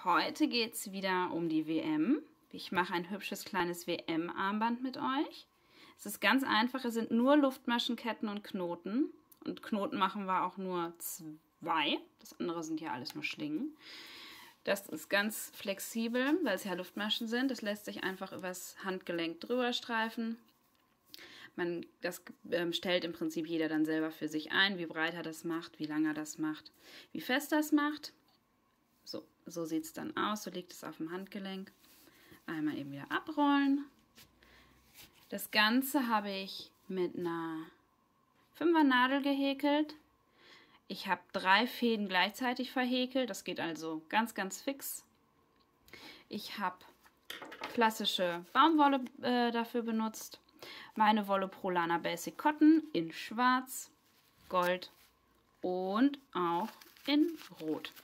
Heute geht es wieder um die WM. Ich mache ein hübsches kleines WM-Armband mit euch. Es ist ganz einfach, es sind nur Luftmaschenketten und Knoten. Und Knoten machen wir auch nur 2. Das andere sind ja alles nur Schlingen. Das ist ganz flexibel, weil es ja Luftmaschen sind. Das lässt sich einfach übers Handgelenk drüber streifen. Das stellt im Prinzip jeder dann selber für sich ein, wie breit er das macht, wie lang er das macht, wie fest das macht. So sieht es dann aus, so liegt es auf dem Handgelenk. Einmal eben wieder abrollen. Das Ganze habe ich mit einer 5er Nadel gehäkelt. Ich habe 3 Fäden gleichzeitig verhäkelt, das geht also ganz, ganz fix. Ich habe klassische Baumwolle dafür benutzt. Meine Wolle Prolana Basic Cotton in schwarz, gold und auch in rot.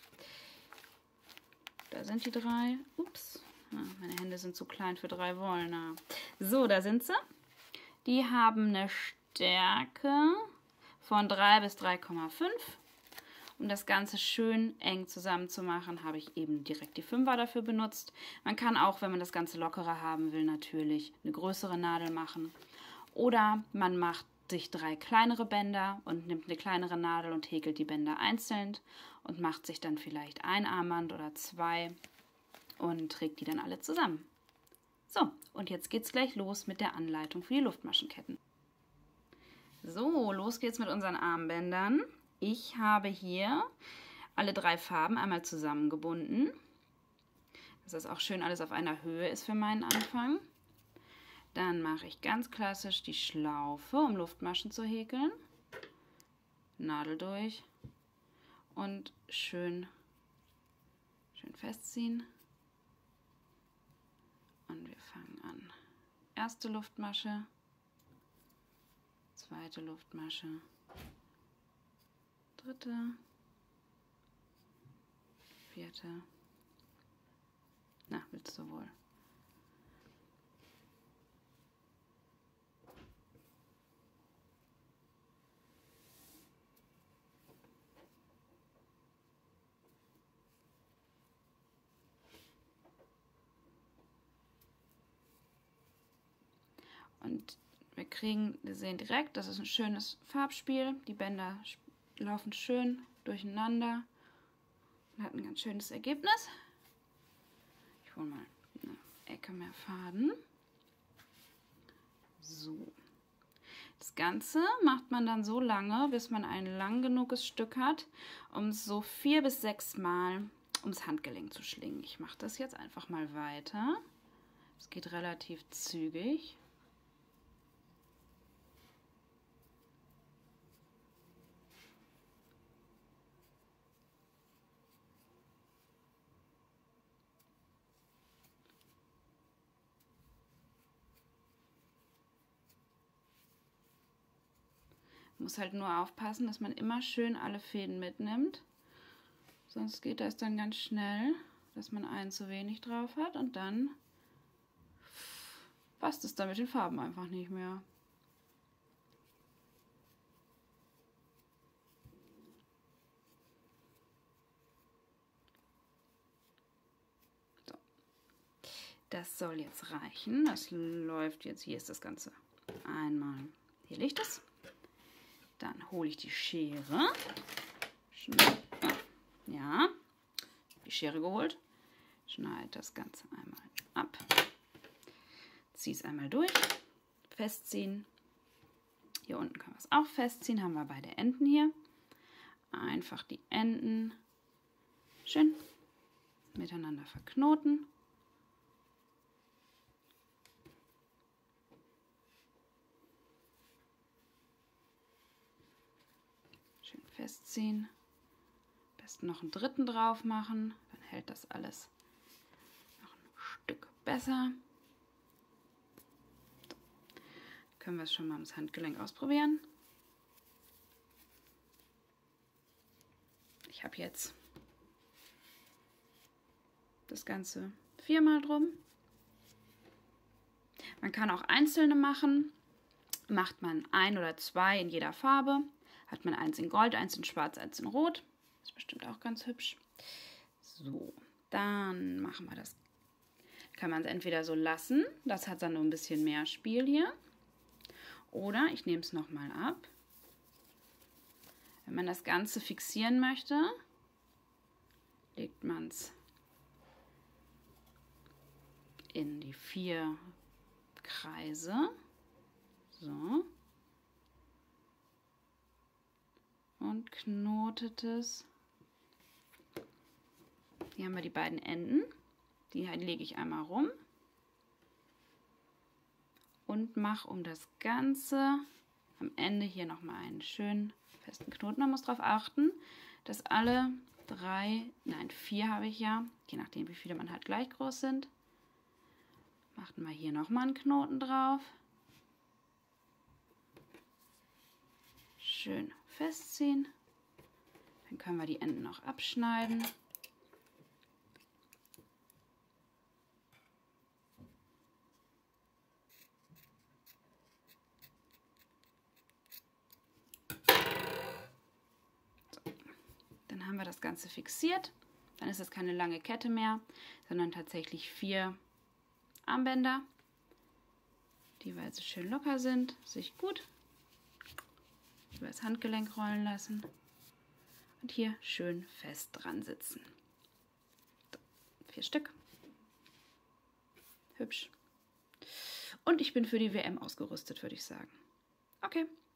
Da sind die 3. Ups, meine Hände sind zu klein für 3 Wollen. So, da sind sie. Die haben eine Stärke von 3 bis 3,5. Um das Ganze schön eng zusammen zu machen, habe ich eben direkt die 5er dafür benutzt. Man kann auch, wenn man das Ganze lockerer haben will, natürlich eine größere Nadel machen. Oder man macht sich 3 kleinere Bänder und nimmt eine kleinere Nadel und häkelt die Bänder einzeln und macht sich dann vielleicht ein Armband oder 2 und trägt die dann alle zusammen. So, und jetzt geht's gleich los mit der Anleitung für die Luftmaschenketten. So, los geht's mit unseren Armbändern. Ich habe hier alle 3 Farben einmal zusammengebunden, dass das auch schön alles auf einer Höhe ist für meinen Anfang. Dann mache ich ganz klassisch die Schlaufe, um Luftmaschen zu häkeln. Nadel durch und schön festziehen. Und wir fangen an. Erste Luftmasche, zweite Luftmasche, dritte, vierte. Na, willst du wohl? Und wir sehen direkt, das ist ein schönes Farbspiel. Die Bänder laufen schön durcheinander und hat ein ganz schönes Ergebnis. Ich hole mal eine Ecke mehr Faden. So. Das Ganze macht man dann so lange, bis man ein lang genuges Stück hat, um es so 4 bis 6 Mal ums Handgelenk zu schlingen. Ich mache das jetzt einfach mal weiter. Es geht relativ zügig. Muss halt nur aufpassen, dass man immer schön alle Fäden mitnimmt. Sonst geht das dann ganz schnell, dass man einen zu wenig drauf hat und dann passt es dann mit den Farben einfach nicht mehr. So. Das soll jetzt reichen. Das läuft jetzt. Hier ist das Ganze. Einmal. Hier liegt es. Dann hole ich die Schere. Ja, die Schere geholt. Schneide das Ganze einmal ab. Ziehe es einmal durch. Festziehen. Hier unten können wir es auch festziehen. Haben wir beide Enden hier. Einfach die Enden schön miteinander verknoten. Festziehen. Am besten noch einen dritten drauf machen, dann hält das alles noch ein Stück besser. So. Können wir es schon mal ums Handgelenk ausprobieren. Ich habe jetzt das Ganze 4-mal drum. Man kann auch einzelne machen. Macht man 1 oder 2 in jeder Farbe. Hat man 1 in Gold, 1 in Schwarz, 1 in Rot. Ist bestimmt auch ganz hübsch. So, Dann machen wir das. Kann man es entweder so lassen, das hat dann nur ein bisschen mehr Spiel hier. Oder ich nehme es nochmal ab. Wenn man das Ganze fixieren möchte, legt man es in die 4 Kreise. So. Und knotet es. Hier haben wir die beiden Enden. Die lege ich einmal rum. Und mache um das Ganze am Ende hier nochmal einen schönen festen Knoten. Man muss darauf achten, dass alle 4 habe ich ja, je nachdem wie viele man halt gleich groß sind. Macht mal hier nochmal einen Knoten drauf. Schön festziehen. Dann können wir die Enden noch abschneiden. So. Dann haben wir das Ganze fixiert. Dann ist es keine lange Kette mehr, sondern tatsächlich 4 Armbänder, die weil sie schön locker sind, sich gut über das Handgelenk rollen lassen und hier schön fest dran sitzen. So, 4 Stück. Hübsch. Und ich bin für die WM ausgerüstet, würde ich sagen. Okay.